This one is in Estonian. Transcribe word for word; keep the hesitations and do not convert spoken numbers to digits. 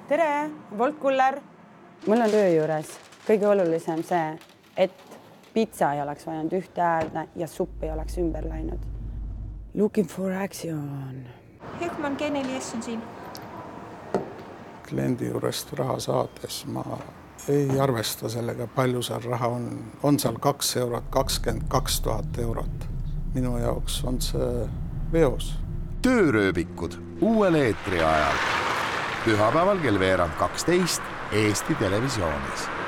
Tere, Volt Kuller. Mul on töö juures kõige olulisem see, et pitsa ei oleks vajanud ühte äärde ja supp ei oleks ümber läinud. Looking for action. Hekman Kenelius on siin. Kliendi juurest raha saades ma ei arvesta sellega, palju seal raha on. On seal kaks eurot, kakskümmend kaks tuhat eurot. Minu jaoks on see veos. Töörööbikud uuel eetri ajal. Pühapäeval kell veerand kaksteist Eesti Televisioonis.